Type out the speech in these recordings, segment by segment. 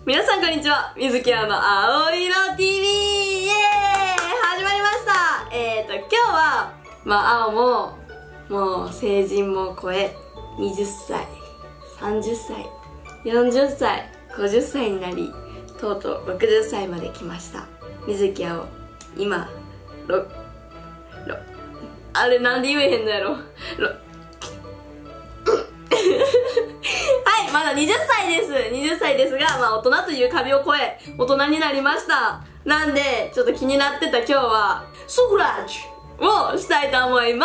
皆さんこんにちは。みずきあの青色 TV! イエーイ始まりました。今日は、青も、もう成人も超え、20歳、30歳、40歳、50歳になり、とうとう60歳まで来ました。みずきあを、今、あれなんで言えへんのやろ。はい、まだ20歳です。20歳ですが、大人という壁を越え、大人になりました。なんで、ちょっと気になってた今日は、スクラッチをしたいと思います。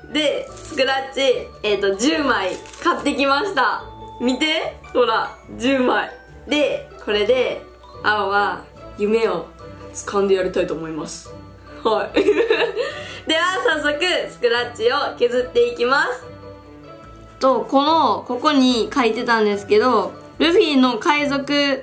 で、スクラッチ、10枚買ってきました。見て、ほら、10枚。で、これで、青は夢を掴んでやりたいと思います。はい。では、早速、スクラッチを削っていきます。ここに書いてたんですけど、ルフィの海賊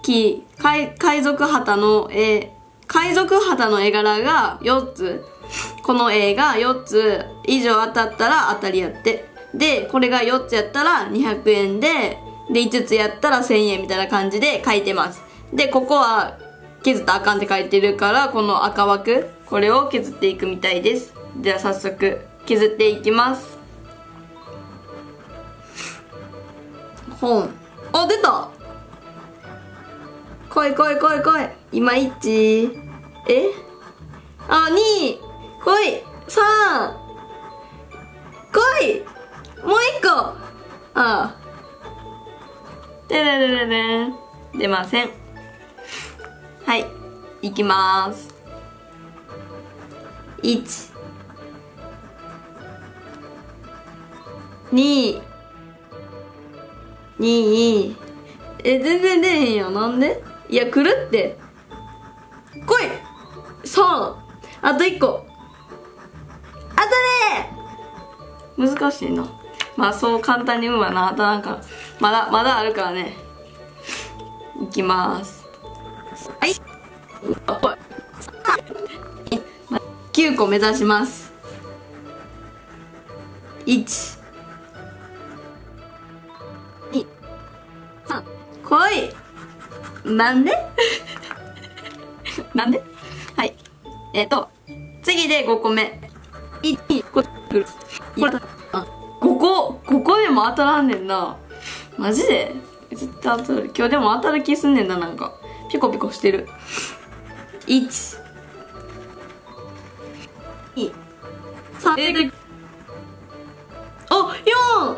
旗の絵柄が4つ。この絵が4つ以上当たったら当たりやって。で、これが4つやったら200円で、5つやったら1000円みたいな感じで書いてます。で、ここは削ったらあかんって書いてるから、この赤枠、これを削っていくみたいです。では早速、削っていきます。本。あ、出た！来い。今1。あ、2。来い。3。来い！もう1個！あ。でれれれれん。出ません。はい。いきまーす。1。2。全然出へんよ。なんで？いや、来るって。来い！ 3！ あと1個。当たれ！難しいな。そう簡単に運はな、当たらんから。まだあるからね。いきまーす。はい。9個目指します。1。来い！なんでなんで？はい。次で5個目。1、2、5個でも当たらんねんな。マジで？絶対当たる。今日でも当たる気すんねんな、なんか。ピコピコしてる。1、2、3、あ、4！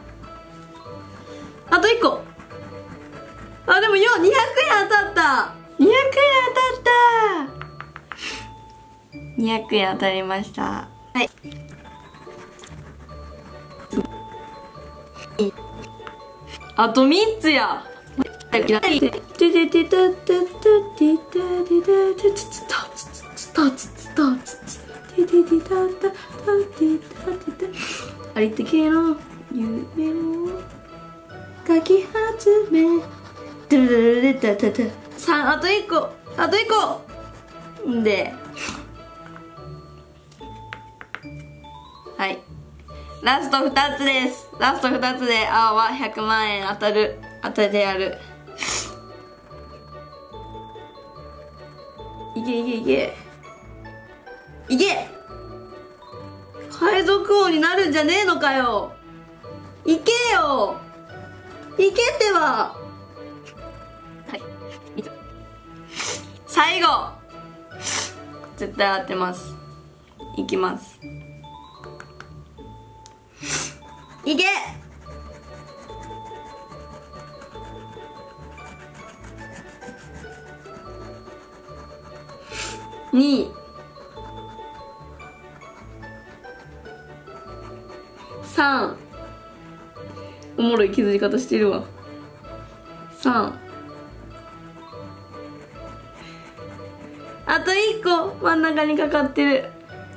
あと1個。あ、でも200円当たった。200円当たった。200円当たりました。はい。あと3つや。ありったけの夢をかき集め。3、あと1個で、はい、ラスト2つです。ラスト2つで青は100万円当ててやる。いけ海賊王になるんじゃねえのかよ。いけよ、いけってば。はい、最後絶対当てます。いきます。いけ！2、3。おもろい削り方してるわ。3。あと1個真ん中にかかってる。い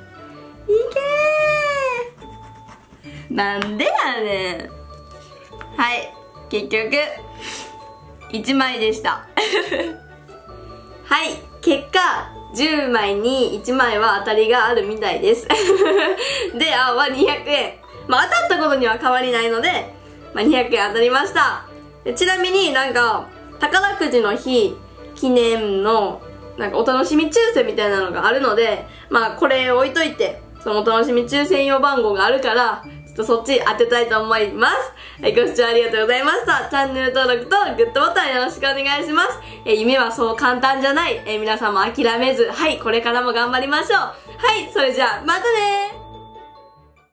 けー！なんでやねん。はい、結局1枚でしたはい、結果10枚に1枚は当たりがあるみたいですで、青は200円。当たったことには変わりないので、200円当たりました。でちなみになんか宝くじの日記念のなんかお楽しみ抽選みたいなのがあるので、まあこれ置いといて、そのお楽しみ抽選用番号があるから、ちょっとそっち当てたいと思います。はい、ご視聴ありがとうございました。チャンネル登録とグッドボタンよろしくお願いします。夢はそう簡単じゃない。皆さんも諦めず、はい、これからも頑張りましょう。はい、それじゃあ、またねー。